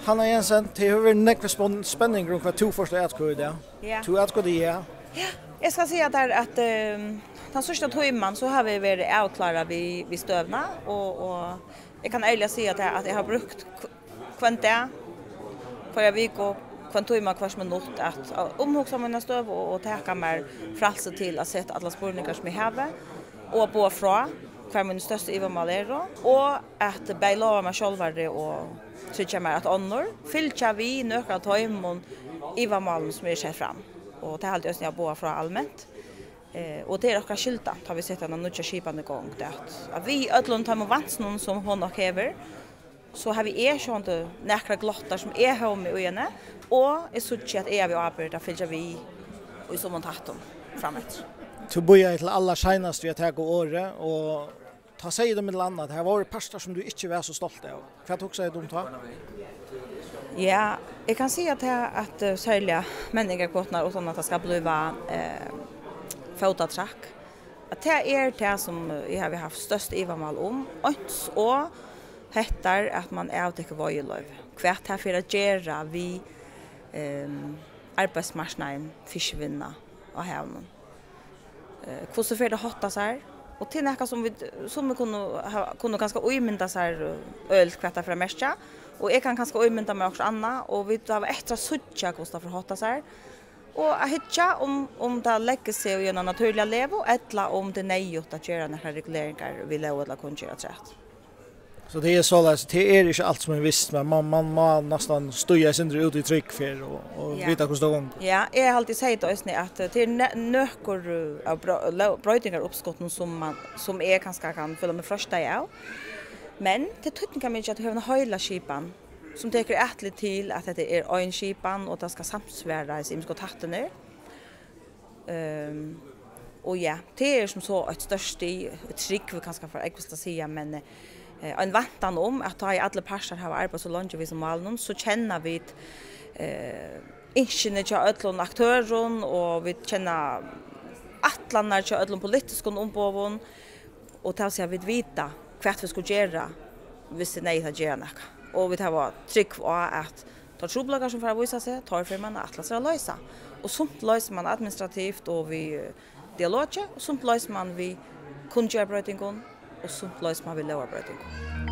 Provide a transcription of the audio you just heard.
Hanna Jensen, det har varit nekve spänning runt vad två första utgått där. Ja. Två utgått ja. Ja, jag ska säga där att den första timmen så har vi varit avklara vi stövna och jag kan ärligt säga att jag har brukt kvanta för vik och kvantumma kvars minut att omhuxa mina stöv och täcka mer frälse till att sätta alla spårningar som jag har och på fra kvar min största ivamal och att bejla mig själva och tycka mer att annor fylltja vi nöka tajmon ivamalen som är sett fram och det är alltid jag på fra allmänt. Och det är också skylta har vi sett en nya skipande gång det att vi ödlon tar med vansnon som hon och häver så har vi erkänt några glottar som är hemma och ene och är så att är vi arbetar för vi och så man tattom framåt. Du börjar till alla senast vi har tagit året och ta sig det med annat. Det har varit pastor som du inte var så stolt av. Vad tog sig de ta? Ja, jag kan säga att särskilt människor kostnader utan att det ska bli fotatrack. Att det är det som jag har haft störst ivamal om. Och hettar att man avtäcker varje löv. Kvärt här för att göra vi arbetsmarknaden fiskvinna och hävnen. Hur så för det hotta så här. Och till näka som vi kunde ganska omynda så här ölkvätta för mesta. Och jag kan ganska omynda mig också Anna. Och vi har extra suttja kostar för hotta så här. Och att hitta om det lägger sig och genom naturliga liv eller om det är nöjligt att göra några regleringar vi lov eller kunna göra rätt. Så det är så att det är inte allt som är visst men man må nästan stöja sig ut i tryck för och veta hur det går. Ja, jag har alltid sagt att det är nökor av bröjningar uppskotten som är ganska kan fylla med första ja. Men det tycker kan man inte att ha en hela skipan som täcker ätligt till att det är en skipan och det ska samsvärdas i ska tatta ner. Och ja, det är som så ett störst trick vi kanske för extra säga men en vantan om att ha i alla parter har arbetat så långt vi som mål så känner vi inte till ödlon aktören och vi känner atlanar till ödlon politiska ombåvon och ta sig vid vita kvart vi ska göra hvis det nej att göra något. Och vi har tryck på att ta troblagar som får visa sig tar för man att lösa lösa. Och sånt löser man administrativt och vi dialoger och sånt löser man vi kundgörbrötingen och sånt löser man vi lovarbrötingen.